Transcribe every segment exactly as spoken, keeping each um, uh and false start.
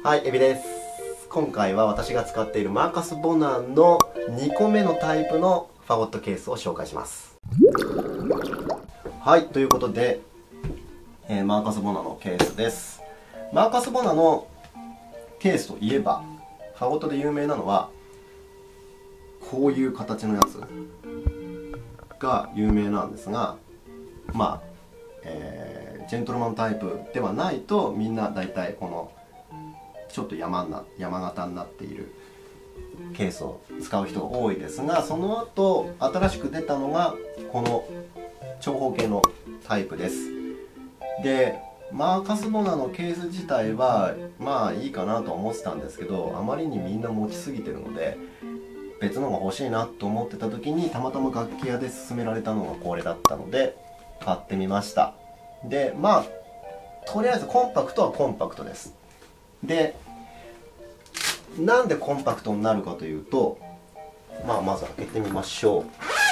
はい、エビです。今回は私が使っているマーカス・ボナンのにこめのタイプのファゴットケースを紹介します。はい、ということで、えー、マーカス・ボナのケースです。マーカス・ボナのケースといえば、ファゴットで有名なのはこういう形のやつが有名なんですが、まあ、えー、ジェントルマンタイプではないとみんな大体このちょっと 山, な山形になっているケースを使う人が多いですが、その後新しく出たのがこの長方形のタイプです。でマーカス・ボナのケース自体はまあいいかなと思ってたんですけど、あまりにみんな持ちすぎてるので別のが欲しいなと思ってた時にたまたま楽器屋で勧められたのがこれだったので買ってみました。でまあとりあえずコンパクトはコンパクトです。でなんでコンパクトになるかというと、まあ、まず開けてみましょう。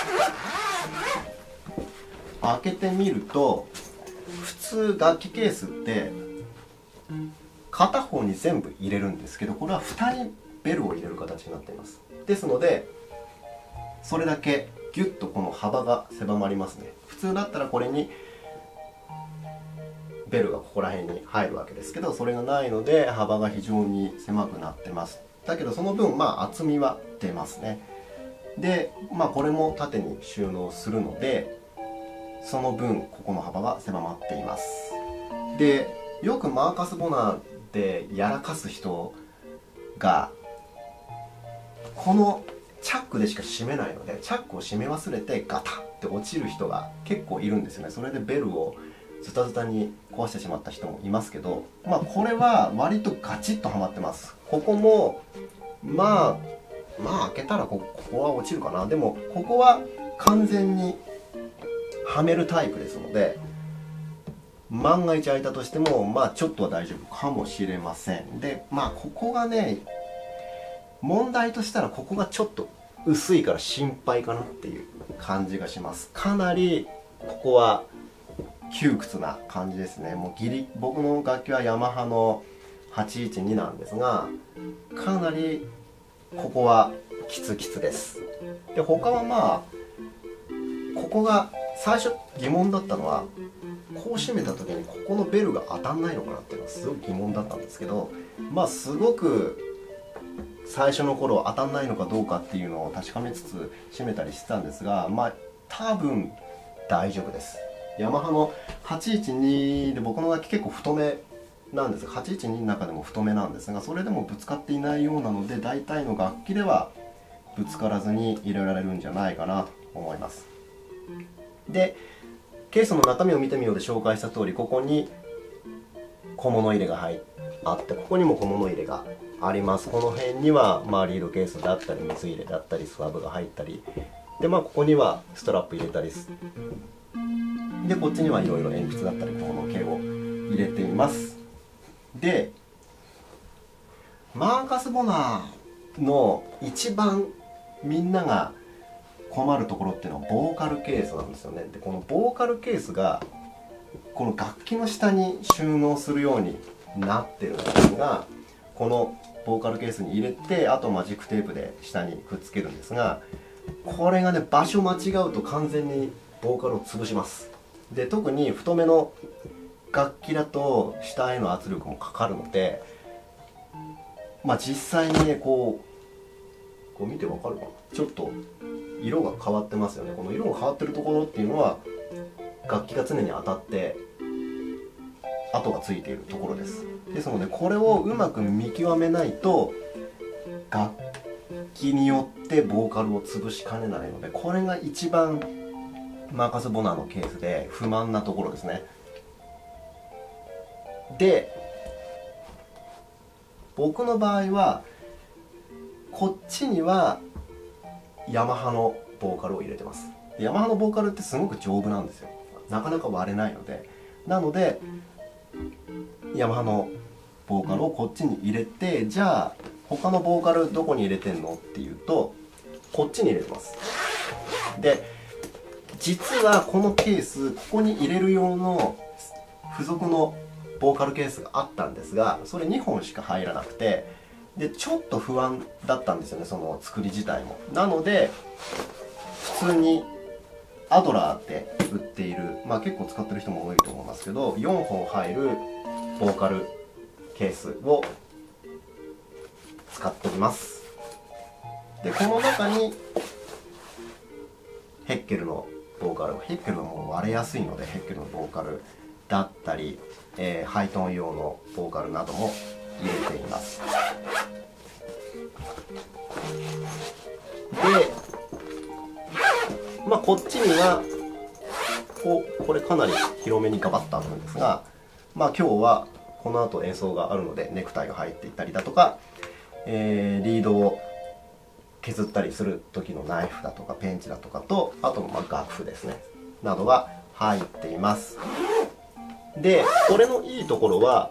開けてみると普通楽器ケースって片方に全部入れるんですけど、これは蓋にベルを入れる形になっています。ですのでそれだけギュッとこの幅が狭まりますね。普通だったらこれにベルがここら辺に入るわけですけど、それがないので幅が非常に狭くなってます。だけどその分まあ厚みは出ますね。でまあこれも縦に収納するのでその分ここの幅が狭まっています。でよくマーカス・ボナでやらかす人がこのチャックでしか閉めないので、チャックを閉め忘れてガタッって落ちる人が結構いるんですよね。それでベルをズタズタに壊してしまった人もいますけど、まあこれは割とガチッとはまってます。ここもまあまあ開けたら こ, ここは落ちるかな。でもここは完全にはめるタイプですので、万が一開いたとしてもまあちょっとは大丈夫かもしれません。でまあここがね問題としたらここがちょっと薄いから心配かなっていう感じがします。かなりここは窮屈な感じですね。もうギリ僕の楽器はヤマハのはちいちになんですが、かなりここはキツキツです。で他はまあここが最初疑問だったのは、こう閉めた時にここのベルが当たんないのかなっていうのはすごく疑問だったんですけど、まあすごく最初の頃当たんないのかどうかっていうのを確かめつつ閉めたりしてたんですが、まあ多分大丈夫です。ヤマハのはちいちにで僕の楽器結構太めなんですが、はちいちにの中でも太めなんですが、それでもぶつかっていないようなので大体の楽器ではぶつからずに入れられるんじゃないかなと思います。でケースの中身を見てみようで紹介した通り、ここに小物入れが入ってあって、ここにも小物入れがあります。この辺には、まあ、リードケースだったり水入れだったりスワブが入ったりで、まあ、ここにはストラップ入れたりで、こっちにはいろいろ鉛筆だったり小物系を入れています。でマーカス・ボナの一番みんなが困るところっていうのはボーカルケースなんですよね。でこのボーカルケースがこの楽器の下に収納するようになってるんですが、このボーカルケースに入れてあとマジックテープで下にくっつけるんですが、これがね場所間違うと完全にボーカルを潰します。で特に太めの楽器だと下への圧力もかかるので、まあ実際にねこうこう見てわかるかな、ちょっと色が変わってますよね。この色が変わってるところっていうのは楽器が常に当たって跡がついているところです。ですのでこれをうまく見極めないと楽器によってボーカルを潰しかねないので、これが一番マーカス・ボナのケースで不満なところですね。で僕の場合はこっちにはヤマハのボーカルを入れてます。ヤマハのボーカルってすごく丈夫なんですよ。なかなか割れないので、なのでヤマハのボーカルをこっちに入れて、じゃあ他のボーカルどこに入れてんのっていうとこっちに入れてます。で実はこのケースここに入れる用の付属のボーカルケースがあったんですが、それにほんしか入らなくて、でちょっと不安だったんですよね、その作り自体も。なので普通にアドラーって売っている、まあ結構使ってる人も多いと思いますけど、よんほん入るボーカルケースを使っております。でこの中にヘッケルのボーカル、ヘッケルのも割れやすいので、ヘッケルのボーカルだったり、えー、ハイトーン用のボーカルなども入れています。で、まあこっちにはこうこれかなり広めにガバッとあるんですが、まあ今日はこの後演奏があるのでネクタイが入っていたりだとか、えー、リードを削ったりする時のナイフだとかペンチだとかと、あとまあ楽譜ですねなどが入っています。でこれのいいところは、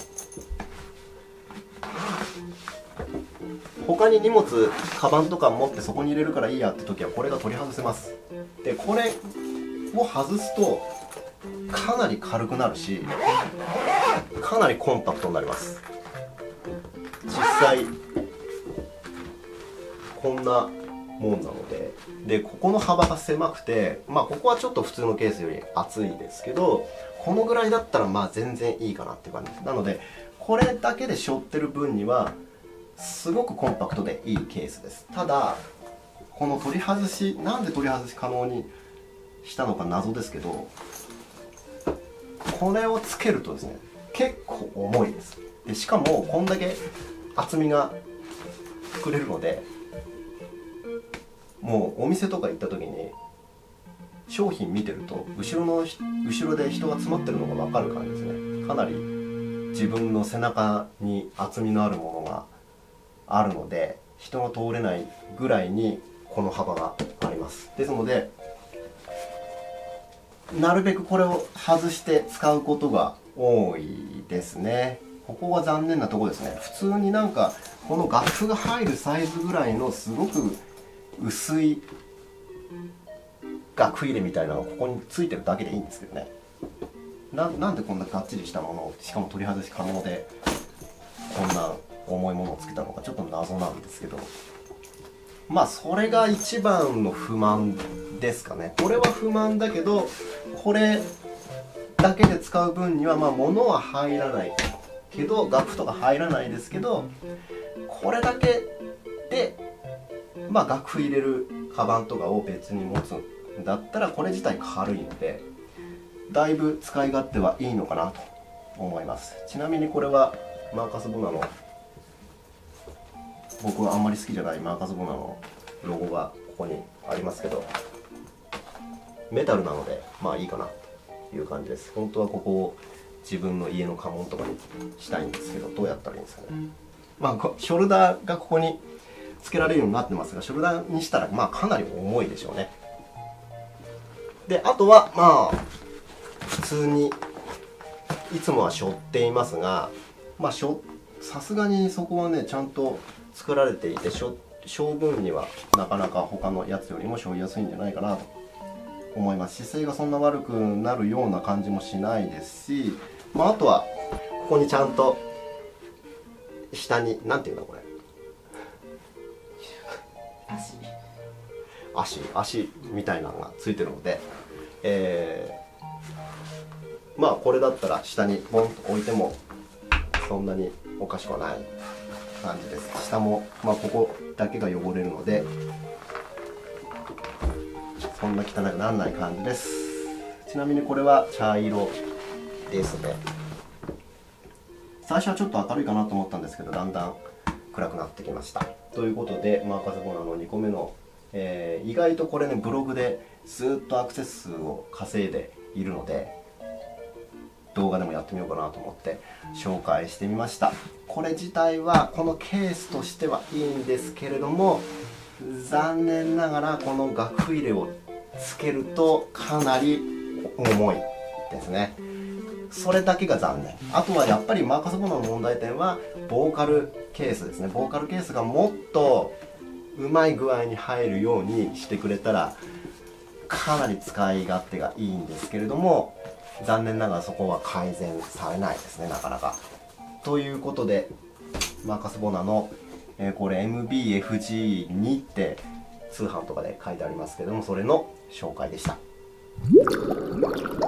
他に荷物カバンとか持ってそこに入れるからいいやって時はこれが取り外せます。でこれを外すとかなり軽くなるし、かなりコンパクトになります。実際こんなもんなので、でここの幅が狭くて、まあここはちょっと普通のケースより厚いですけど、このぐらいだったらまあ全然いいかなっていう感じです。なのでこれだけで背負ってる分にはすごくコンパクトでいいケースです。ただこの取り外し、なんで取り外し可能にしたのか謎ですけど、これをつけるとですね結構重いです。でしかもこんだけ厚みが作れるので、もうお店とか行った時に商品見てると後ろの後ろで人が詰まってるのが分かる感じですね。かなり自分の背中に厚みのあるものがあるので、人が通れないぐらいにこの幅があります。ですのでなるべくこれを外して使うことが多いですね。ここが残念なところですね。普通になんかこの楽譜が入るサイズぐらいのすごく薄い楽譜入れみたいなのがここについてるだけでいいんですけどね。な, なんでこんながっちりしたものを、しかも取り外し可能でこんな重いものをつけたのかちょっと謎なんですけど、まあそれが一番の不満ですかね。これは不満だけど、これだけで使う分にはまあ物は入らないけど、楽譜とか入らないですけど、これだけでまあ楽譜入れるカバンとかを別に持つんだったらこれ自体軽いのでだいぶ使い勝手はいいのかなと思います。ちなみにこれはマーカス・ボナの、僕はあんまり好きじゃないマーカス・ボナのロゴがここにありますけど、メタルなのでまあいいかなという感じです。本当はここを自分の家の家紋とかにしたいんですけど、どうやったらいいんですかね。まあショルダーがここにつけられるようになってますが、ショルダーにしたらまあかなり重いでしょうね。であとはまあ普通にいつもは背負っていますが、まあさすがにそこはねちゃんと作られていて、背負う分にはなかなか他のやつよりも背負いやすいんじゃないかなと思います。姿勢がそんな悪くなるような感じもしないですし、まあ、あとはここにちゃんと下に何ていうんだこれ足足みたいなのがついてるので、えー、まあこれだったら下にポンと置いてもそんなにおかしくはない感じです。下も、まあ、ここだけが汚れるのでそんな汚くならない感じです。ちなみにこれは茶色ですね。最初はちょっと明るいかなと思ったんですけど、だんだん暗くなってきました。ということでマーカス・ボナのにこめの、えー、意外とこれねブログでずっとアクセス数を稼いでいるので動画でもやってみようかなと思って紹介してみました。これ自体はこのケースとしてはいいんですけれども、残念ながらこの楽譜入れをつけるとかなり重いですね。それだけが残念。あとはやっぱりマーカス・ボナの問題点はボーカルケースですね。ボーカルケースがもっとうまい具合に入るようにしてくれたらかなり使い勝手がいいんですけれども、 残念ながらそこは改善されないですね、なかなか。ということでマーカス・ボナの、えー、これ エムビーエフジーに って通販とかで書いてありますけども、それの紹介でした。